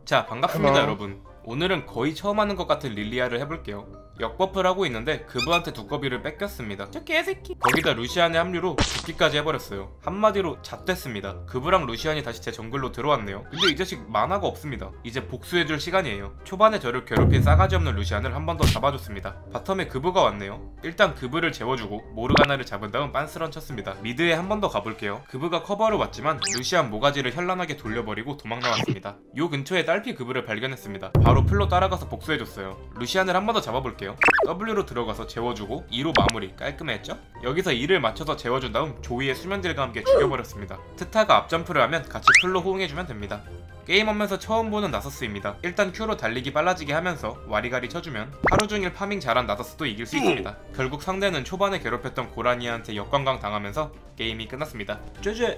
자, 반갑습니다 헬로. 여러분. 오늘은 거의 처음 하는 것 같은 릴리아를 해볼게요. 역버프를 하고 있는데 그브한테 두꺼비를 뺏겼습니다. 저 개새끼. 거기다 루시안의 합류로 죽기까지 해버렸어요. 한마디로 잣됐습니다. 그브랑 루시안이 다시 제 정글로 들어왔네요. 근데 이 자식 만화가 없습니다. 이제 복수해줄 시간이에요. 초반에 저를 괴롭힌 싸가지 없는 루시안을 한 번 더 잡아줬습니다. 바텀에 그브가 왔네요. 일단 그브를 재워주고 모르가나를 잡은 다음 빤스런 쳤습니다. 미드에 한 번 더 가볼게요. 그브가 커버로 왔지만 루시안 모가지를 현란하게 돌려버리고 도망 나왔습니다. 요 근처에 딸피 그브를 발견했습니다. 바로 플로 따라가서 복수해줬어요. 루시안을 한 번 더 잡아볼게요. W로 들어가서 재워주고 E로 마무리. 깔끔했죠? 여기서 E를 맞춰서 재워준 다음 조이의 수면딜과 함께 죽여버렸습니다. 트타가 앞점프를 하면 같이 플로 호응해주면 됩니다. 게임 하면서 처음 보는 나서스입니다. 일단 Q로 달리기 빨라지게 하면서 와리가리 쳐주면 하루종일 파밍 잘한 나서스도 이길 수 있습니다. 결국 상대는 초반에 괴롭혔던 고라니한테 역관광 당하면서 게임이 끝났습니다. 쯔쯔!